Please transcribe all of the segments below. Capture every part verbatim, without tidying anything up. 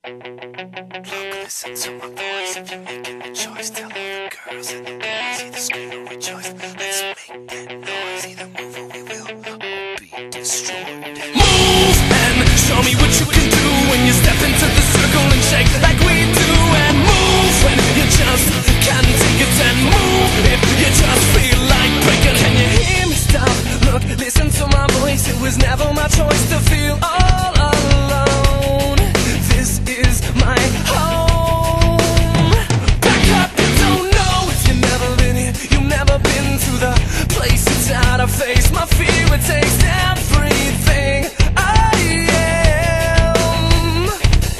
Listen to my voice. If you're making a choice, tell all the girls and the boys, either scream or rejoice. Let's make that noise. Either move or we will all be destroyed. Move and show me what you can do when you step into the circle and shake like we do. And move when you just can't take it. And move if you just feel like breaking. Can you hear me? Stop, look, listen to my voice. It was never my choice to feel all alone. This is my home. Back up, you don't know if you've never been here. You've never been to the place inside I face. My fear, it takes everything I am.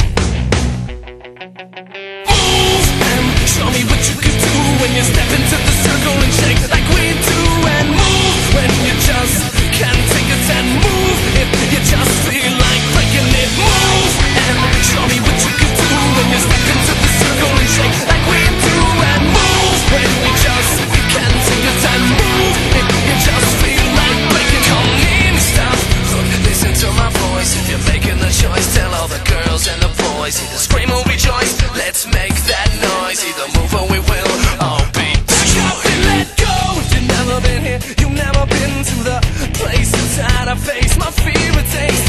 Move and show me what you can do when you step into the circle and shake like we do. And move when you just can't take it. And move if you just feel like breaking it. Move and show me what you can do when you step into the circle and shake like we do. And move when you just can't take it. And move if you just feel like breaking. Come near me, stop, look, listen to my voice. If you're making the choice, tell all the girls and the boys, either scream or rejoice. Let's make that noise. Either move or we will all be destroyed. And let go. If you've never been here, you've never been to the place inside I face. My fear, it takes